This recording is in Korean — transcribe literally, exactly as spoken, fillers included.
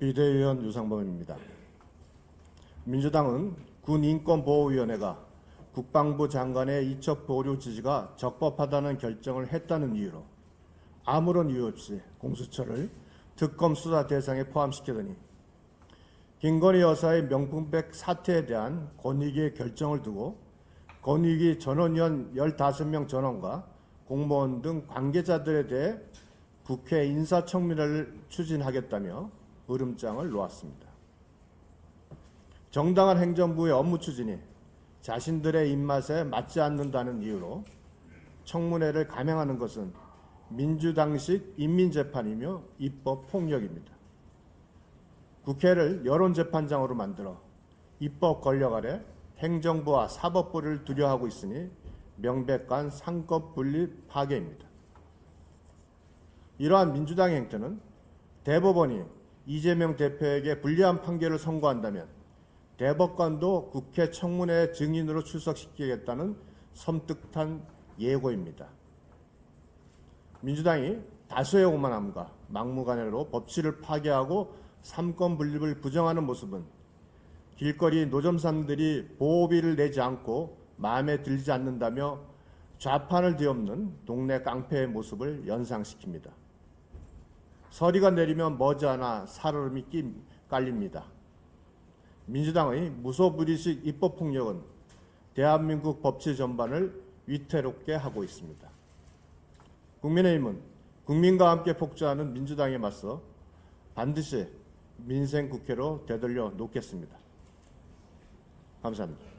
비대위원 유상범입니다. 민주당은 군인권보호위원회가 국방부 장관의 이첩 보류 지시가 적법하다는 결정을 했다는 이유로 아무런 이유 없이 공수처를 특검 수사 대상에 포함시키더니 김건희 여사의 명품백 사태에 대한 권익위의 결정을 두고 권익위 전원위원 열다섯 명 전원과 공무원 등 관계자들에 대해 국회 인사청문회를 추진하겠다며 으름장을 놓았습니다. 정당한 행정부의 업무 추진이 자신들의 입맛에 맞지 않는다는 이유로 청문회를 감행하는 것은 민주당식 인민재판이며 입법폭력입니다. 국회를 여론재판장으로 만들어 입법 권력 아래 행정부와 사법부를 두려워하고 있으니 명백한 상권분립 파괴입니다. 이러한 민주당의 행태는 대법원이 이재명 대표에게 불리한 판결을 선고한다면 대법관도 국회 청문회 증인으로 출석시키겠다는 섬뜩한 예고입니다. 민주당이 다수의 오만함과 막무가내로 법치를 파괴하고 삼권 분립을 부정하는 모습은 길거리 노점상들이 보호비를 내지 않고 마음에 들지 않는다며 좌판을 뒤엎는 동네 깡패의 모습을 연상시킵니다. 서리가 내리면 머지않아 살얼음이 깔립니다. 민주당의 무소불위식 입법폭력은 대한민국 법치 전반을 위태롭게 하고 있습니다. 국민의힘은 국민과 함께 폭주하는 민주당에 맞서 반드시 민생국회로 되돌려 놓겠습니다. 감사합니다.